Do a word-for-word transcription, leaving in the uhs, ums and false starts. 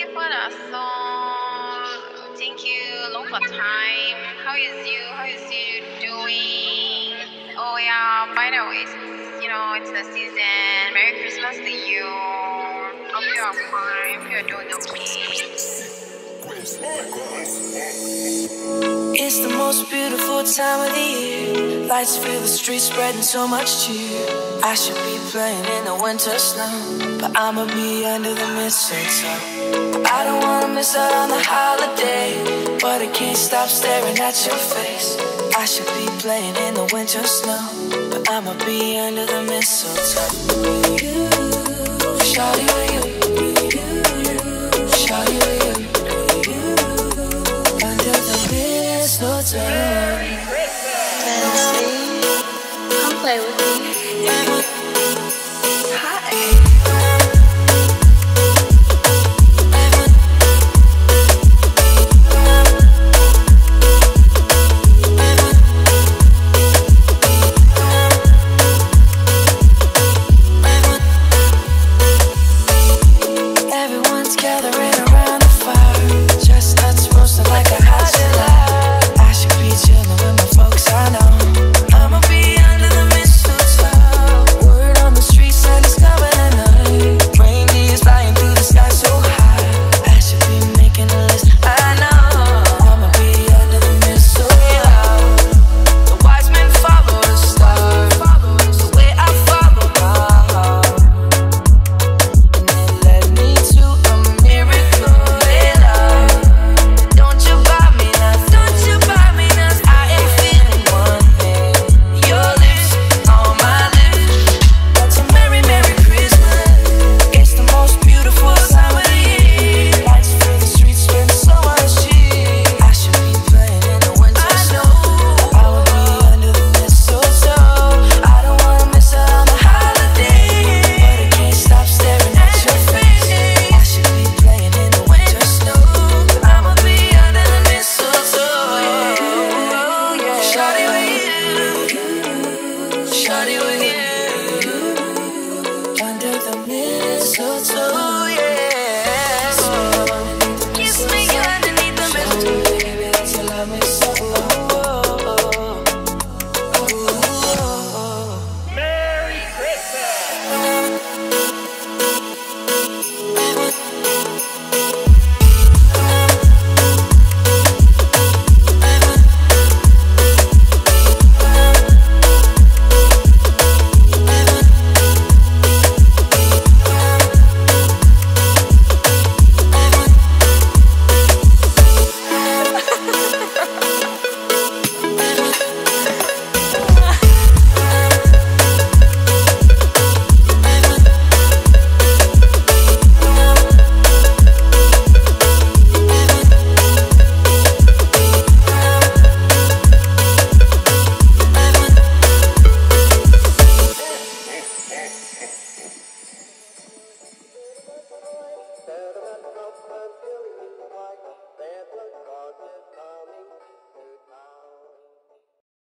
what a song. Thank you, long for time. How is you? How is you doing? Oh yeah, by the way, since, you know, it's the season. Merry Christmas to you. Hope you are fine. Hope you're doing okay. It's the most beautiful time of the year. Lights fill the streets, spreading so much cheer. I should be playing in the winter snow, but I'ma be under the mistletoe. I don't wanna miss out on the holiday, but I can't stop staring at your face. I should be playing in the winter snow, but I'ma be under the mistletoe. With you, shawty, with you, shawty, with you, under the mistletoe. LentzLee, come play with me. Shawty with you, under the mistletoe.